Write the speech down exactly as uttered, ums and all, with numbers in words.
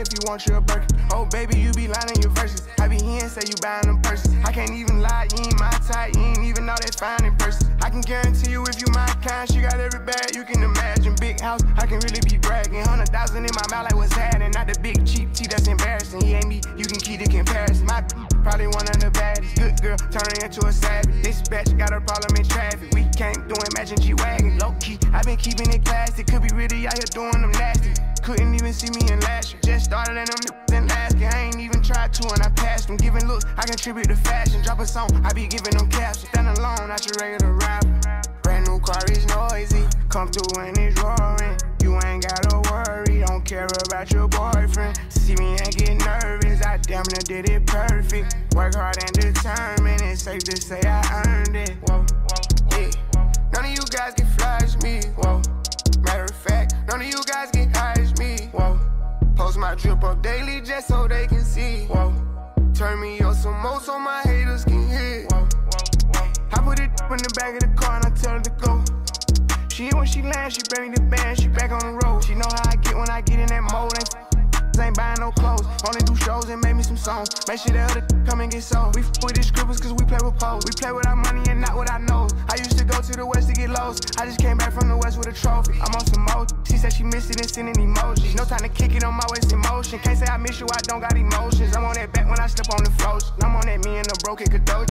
if you want your Birkin. Oh baby, you be lying your verses. I be here and say you buying them purses. I can't even lie, you ain't my type, you ain't even know that fine in person. I can guarantee you if you my kind, she got every bag you can imagine. Big house, I can really be bragging. Hundred thousand in my mouth like what's happening. Not the big cheap tea that's embarrassing. He ain't me, you can keep the comparison. My probably one of the baddest. Good girl, turning into a savage. This bitch got a problem in traffic. We can't do imagine G-Wagon. Low key, I been keeping it classy. Could be really out here doing them nasty. Couldn't even see me in last year. Just started in them niggas in last year. I ain't even tried to and I passed them. Giving looks, I contribute to fashion. Drop a song, I be giving them captions. Stand alone, not your regular rapper. Brand new car is noisy. Come through and it's roaring. You ain't gotta worry, don't care about your boyfriend. See me and get nervous, I damn near did it perfect. Work hard and determined, it's safe to say I earned it. Whoa, yeah. None of you guys can flash me. Whoa. Matter of fact, none of you guys can hide me. Whoa. Post my drip up daily just so they can see. Whoa. Turn me up some more so my haters can hear. Whoa. I put it in the back of the car and I tell her to go. She hit when she lands, she bring me the band, she back on the road. She know how I get when I get in that mode. Ain't, ain't buying no clothes, only do shows and make me some songs. Make sure the other come and get sold. We f with the scribbles cause we play with pose. We play with our money and not with our nose. I used to go to the west to get lost. I just came back from the west with a trophy. I'm on some mode. She said she missed it and sending emojis. No time to kick it on my waist in motion. Can't say I miss you, I don't got emotions. I'm on that back when I step on the floor. I'm on that me and the broken Kadoji.